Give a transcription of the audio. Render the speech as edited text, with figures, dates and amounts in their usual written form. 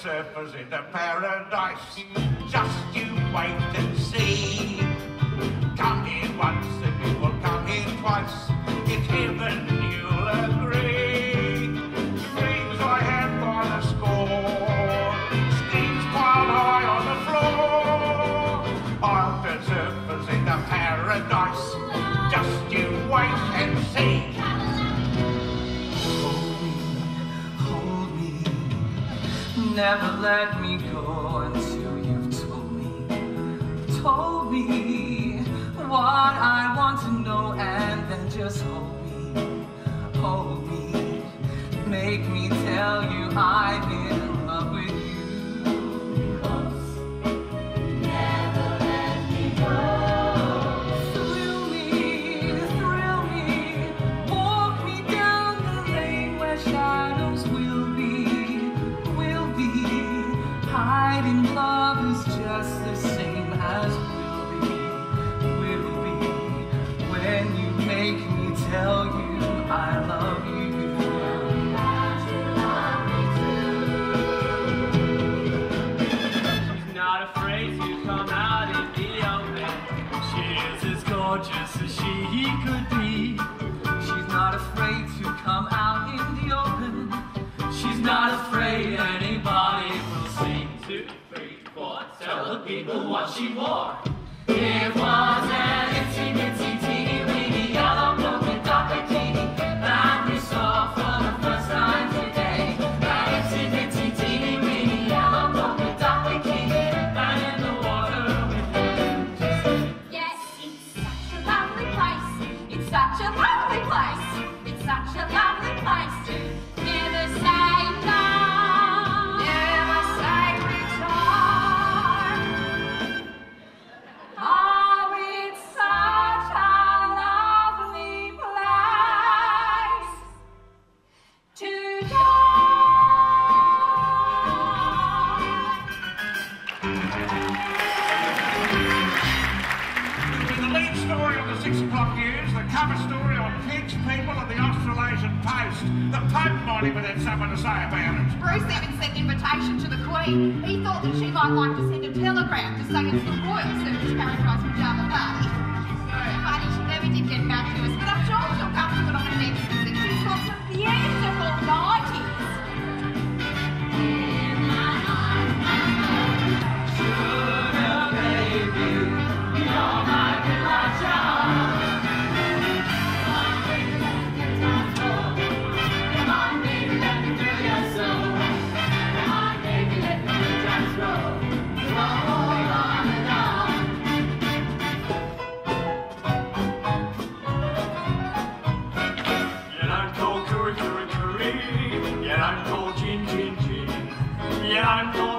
surfers into paradise. Just you wait and see. Come here once and you will come here twice. It's heaven, you'll agree. Dreams I had by the score, schemes piled high on the floor. I'll turn surfers into paradise. Just you wait and see. Never let me go until you've told me what I want to know, and then just hold me, make me tell you I'm in love with you. Never let me go. Thrill me, walk me down the lane where shadows will be. Hiding love is just the same as will be, when you make me tell you I love you. She's not afraid to come out in the open. She is as gorgeous as she could be. She's not afraid to come out in the open. She's not afraid anybody will see. 2, 3, 4, tell the people what she wore. It was an itsy bitsy teeny weeny yellow polka dot bikini that we saw for the first time today. That itsy bitsy teeny weeny yellow polka dot bikini down in the water with you. Yes, it's such a lovely place. It's such a lovely place. It's such a lovely place to never say no. Never say return. Oh, it's such a lovely place to die. With the lead story on the 6 o'clock news, the cover story on Pigs, People and the Australasian Post. The Pope might even have something to say about it. Bruce even sent an invitation to the Queen. He thought that she might like to send a telegram to say it's the royal service carriage rides from Java Party. Funny, she never did get back to us, but I'm sure she'll come to it on the next visit. She's got some beautiful 90s. In my heart, Sugar baby, you're my delight. Come on, baby, let me feel your soul. Come on, baby, let me just roll. Roll on and on. Yeah, I'm cold curry, curry, curry. Yeah, I'm cold gin, gin, gin. Yeah, I'm cold.